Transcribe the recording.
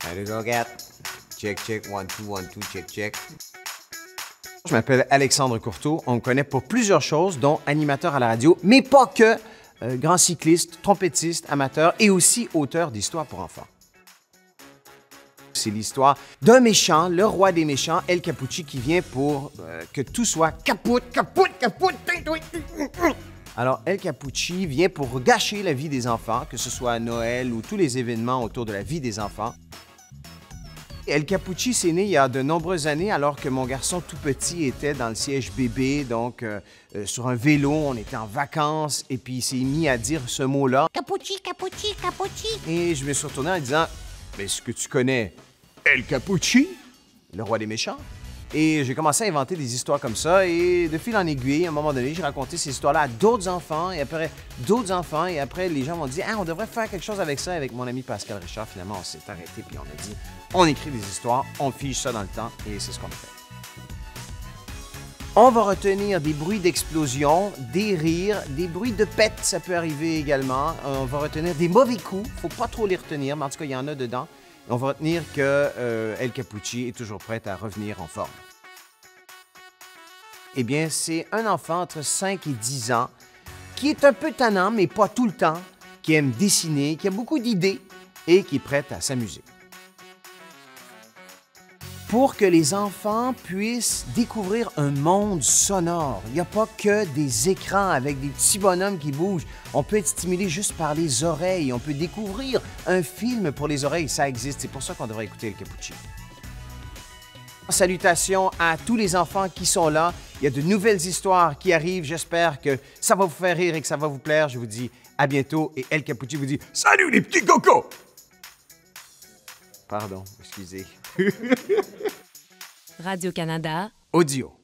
Allez, go get. Check, check, 1, 2, 1, 2, check, check. Je m'appelle Alexandre Courteau. On me connaît pour plusieurs choses, dont animateur à la radio, mais pas que. Grand cycliste, trompettiste, amateur et aussi auteur d'histoires pour enfants. C'est l'histoire d'un méchant, le roi des méchants, El Capucci, qui vient pour que tout soit capoute. Alors, El Capucci vient pour gâcher la vie des enfants, que ce soit à Noël ou tous les événements autour de la vie des enfants. El Capucci, c'est né il y a de nombreuses années, alors que mon garçon tout petit était dans le siège bébé, donc sur un vélo, on était en vacances, et puis il s'est mis à dire ce mot-là. Capucci, Capucci, Capucci. Et je me suis retourné en disant, mais est-ce que tu connais El Capucci, le roi des méchants? Et j'ai commencé à inventer des histoires comme ça, et de fil en aiguille, à un moment donné, j'ai raconté ces histoires-là à d'autres enfants, et après d'autres enfants, et après les gens m'ont dit « Ah, on devrait faire quelque chose avec ça » avec mon ami Pascal Richard. Finalement, on s'est arrêté, puis on a dit « On écrit des histoires, on fige ça dans le temps », et c'est ce qu'on a fait. On va retenir des bruits d'explosion, des rires, des bruits de pète, ça peut arriver également. On va retenir des mauvais coups, faut pas trop les retenir, mais en tout cas, il y en a dedans. On va retenir que El Capucci est toujours prêt à revenir en forme. Eh bien, c'est un enfant entre 5 et 10 ans qui est un peu tannant, mais pas tout le temps, qui aime dessiner, qui a beaucoup d'idées et qui est prêt à s'amuser. Pour que les enfants puissent découvrir un monde sonore, il n'y a pas que des écrans avec des petits bonhommes qui bougent. On peut être stimulé juste par les oreilles. On peut découvrir un film pour les oreilles. Ça existe. C'est pour ça qu'on devrait écouter El Capucci. Salutations à tous les enfants qui sont là. Il y a de nouvelles histoires qui arrivent. J'espère que ça va vous faire rire et que ça va vous plaire. Je vous dis à bientôt. Et El Capucci vous dit « Salut les petits cocos! » Pardon, excusez. Radio-Canada. Audio.